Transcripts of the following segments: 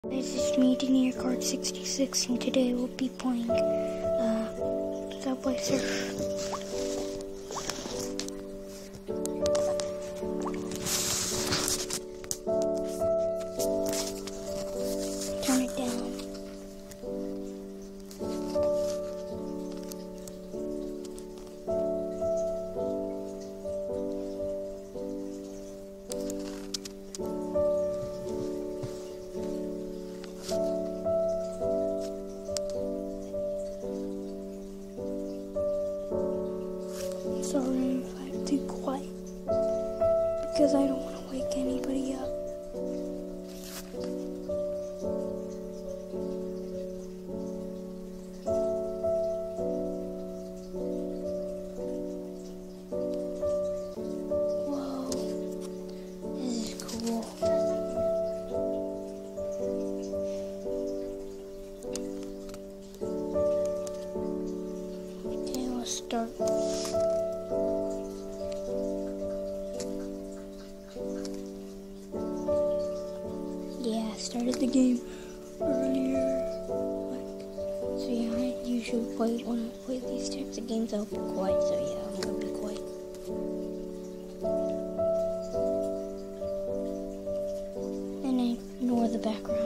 This is me, Denier Card 66, and today we'll be playing Subway Surf. Turn it down. Sorry if I'm too quiet, because I don't want to wake anybody up. Whoa, this is cool. Okay, let's start. Yeah, I started the game earlier. So yeah, I usually play when I play these types of games, I'll be quiet. So yeah, I'm gonna be quiet. And ignore the background.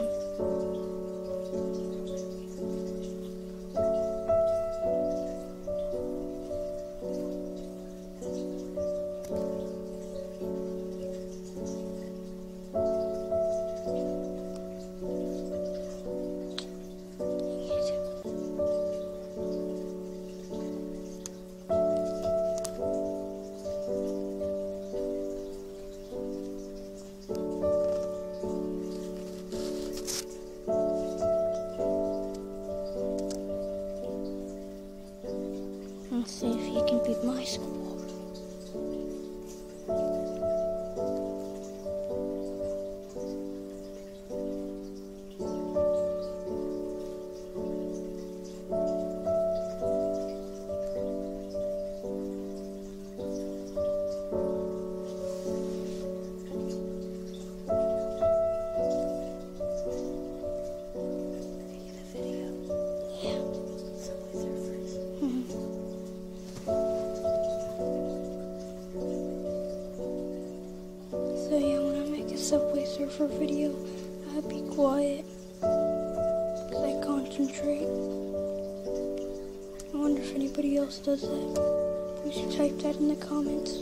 Let's see if you can beat my score. So yeah, when I make a Subway Surfer video, I'll be quiet because I concentrate. I wonder if anybody else does that. You should type that in the comments.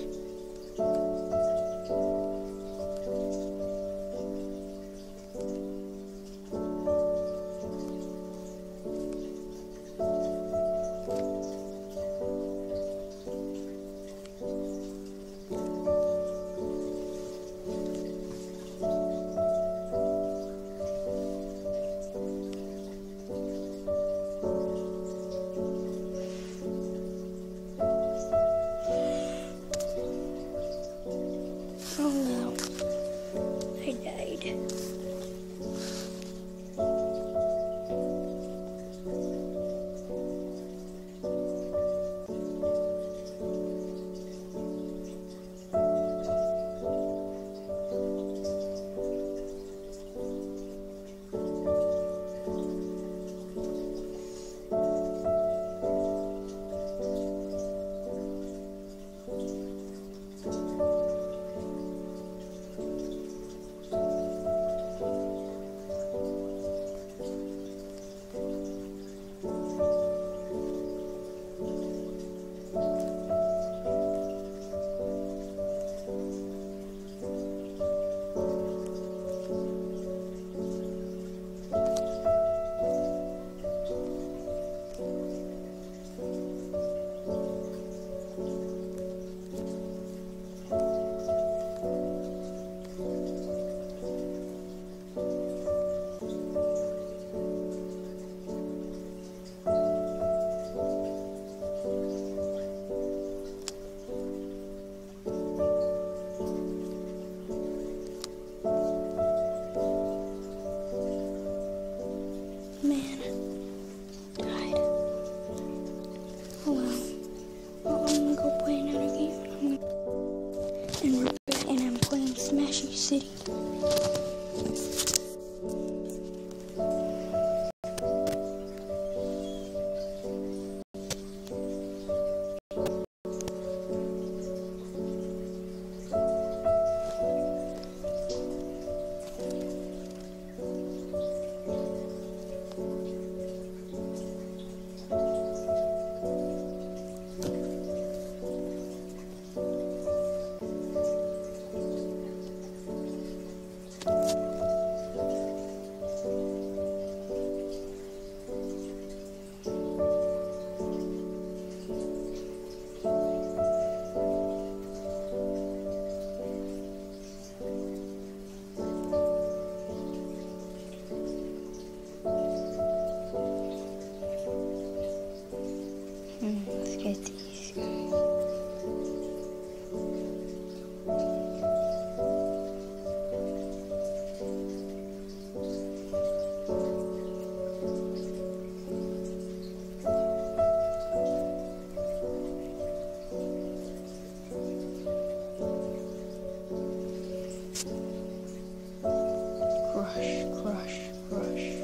Rush, rush.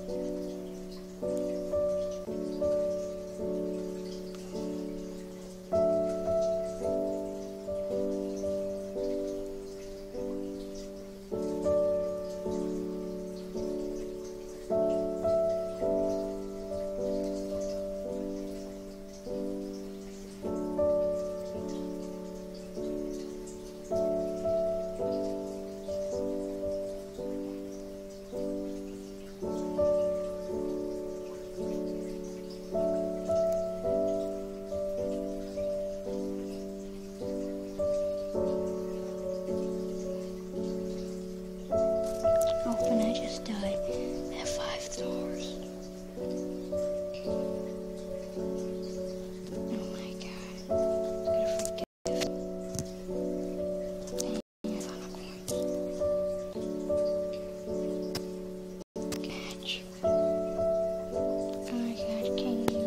And I just died at 5 stars. Oh my god. Gotta forget. Dang, I found a coin. Catch. Oh my god, Kingdo.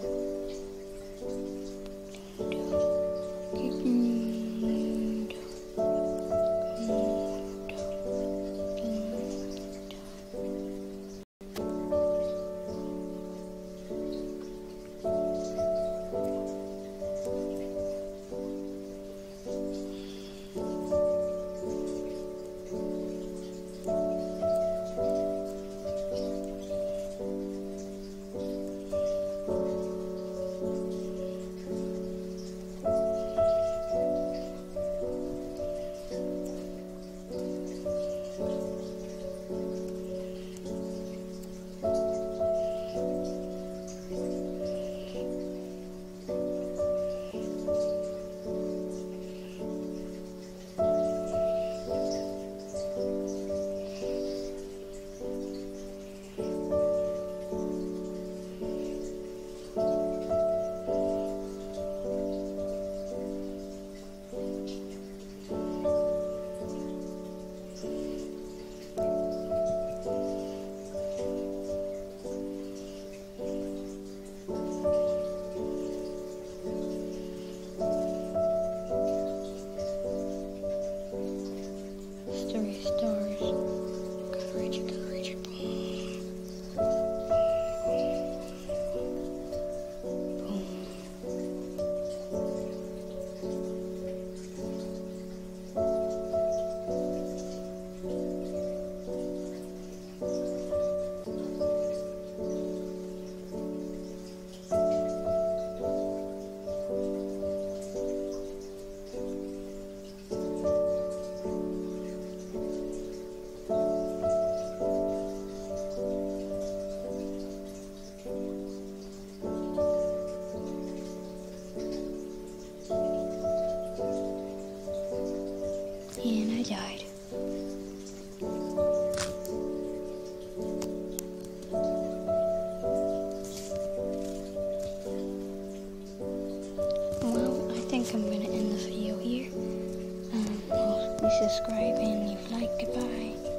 And I died. Well, I think I'm gonna end the video here. Please subscribe and leave a like. Goodbye.